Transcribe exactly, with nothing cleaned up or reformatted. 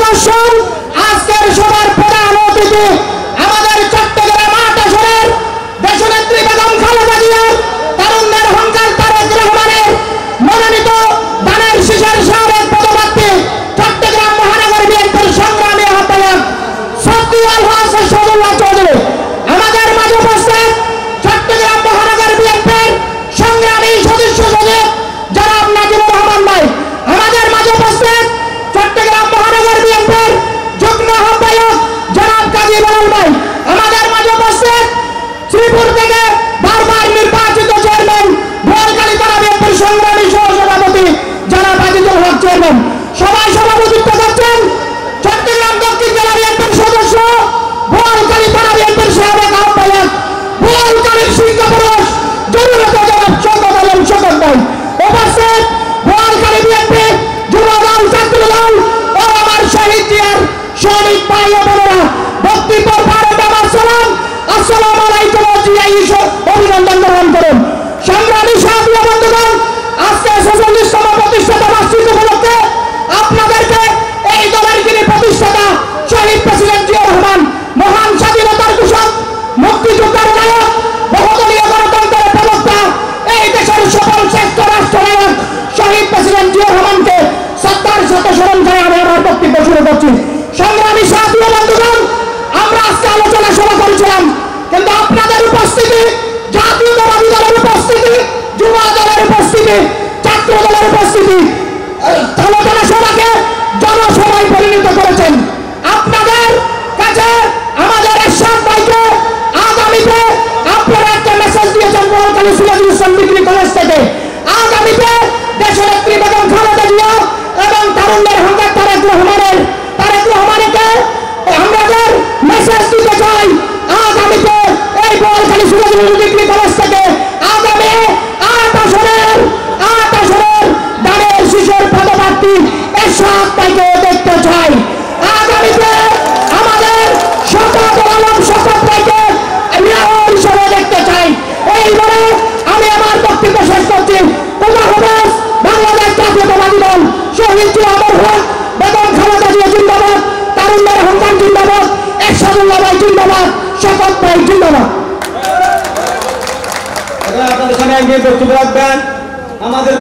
দর্শন আজকের সবার প্রধান অতিথি আমাদের চট্টগ্রাম আট আসনের দেশনেত্রী বেগম খালেদা জিয়ার তারুণ্যের অহংকার তারেক রহমানের মনোনীত ধানের শীষের সাবেক পদপ্রার্থী চট্টগ্রাম মহানগর বিএনপির সংগ্রামী আহ্বায়ক সফি আল হাসান সদুল্লাহ চৌধুরী আমাদের মাঝে উপস্থিত চট্টগ্রাম মহানগর বিএনপির সংগ্রামী সদস্য সচিব জনাব নাজিবুর রহমান ভাই আমাদের মাঝে উপস্থিত চট্টগ্রাম মহানগর বিএনপির যুগ্ম আহ্বায়ক জনাব কাজী বেলাল ভাই আমাদের মাঝে উপস্থিত শ্রীপুর থেকে বারবার নির্বাচিত চেয়ারম্যান বোয়ালখালী থানা বিএনপির সংগ্রামী সহসভাপতি জনাব আজিজুল হক চেয়ারম্যান সবাই সভাপতিত্ব করছেন চট্টগ্রাম দক্ষিণ জেলা বিএনপির সদস্য বোয়ালখালী থানা বিএনপির সাবেক আহ্বায়ক বোয়ালখালীর সিংহপুরুষ জরুরত জনাব শওকত আলম শওকত ভাই উপস্থিত বোয়ালখালী বিএনপি যুবদল ছাত্রদল ও আমার শহীদ জিয়ার সৈনিক ভাই ও বোনেরা বক্তব্য ভারত আমার সালাম আসসালামু আলাইকুম জিয়া অভিনন্দন গ্রহণ করুন সংগ্রামী সাথী ও বন্ধুগণ আজকে ছেচল্লিশতম প্রতিষ্ঠাতা বার্ষিক উপলক্ষে আপনাদেরকে এই দলের যিনি প্রতিষ্ঠাতা শহীদ প্রেসিডেন্ট জিয়া রহমান মহান স্বাধীনতার ঘোষক মুক্তিযোদ্ধার নায়ক বহুদলীয় গণতন্ত্রের প্রবক্তা এই দেশের সফল শ্রেষ্ঠ রাষ্ট্রনায়ক শহীদ প্রেসিডেন্ট জিয়া রহমানকে শ্রদ্ধার সাথে স্মরণ করে আমি আমার বক্তব্য শুরু করছি সংগ্রামী সাথী ও বন্ধুগণ আমরা আজকে আলোচনা সভা করেছিলাম কিন্তু আপনাদের উপস্থিতি জাতীয়তাবাদী দলের উপস্থিতি যুব দলের উপস্থিতি ছাত্র দলের উপস্থিতি আলোচনা সভাকে জনসভায় পরিণত করেছেন আপনাদের কাছে আমাদের এরশাদ ভাইকে আগামীতে আপনারা একটা মেসেজ দিয়েছেন বোয়ালখালী সিরাজুল ইসলাম ডিগ্রি কলেজ থেকে আগামীতে দেশনেত্রী বেগম খালেদা জিয়া এবং তারুণ্যের অহংকার তারেক রহমানের তারেক রহমানকে আমাদের মেসেজ দিতে চাই আগামীতে এই বোয়ালখালী সিরাজুল ডিগ্রি কলেজ থেকে আগামী আট আসনের আট আসনের ধানের শীষের পদপ্রার্থী এরশাদ ভাইকে দেখতে চাই আগামীতে আমাদের শওকত আলম শওকত ভাইকে মেয়র হিসেবে দেখতে চাই এই বলে আমি আমার বক্তব্য শেষ করছি খোদা হাফেজ বাংলাদেশ জাতীয়তাবাদী দল শহীদ জিয়া অমর হোক বেগম খালেদা জিয়া জিন্দাবাদ তারুণ্যের অহংকার জিন্দাবাদ এরশাদুল্লাহ ভাই জিন্দাবাদ শওকত ভাই জিন্দাবাদ আপনাদের সামনে একদিন বক্তব্য রাখবেন আমাদের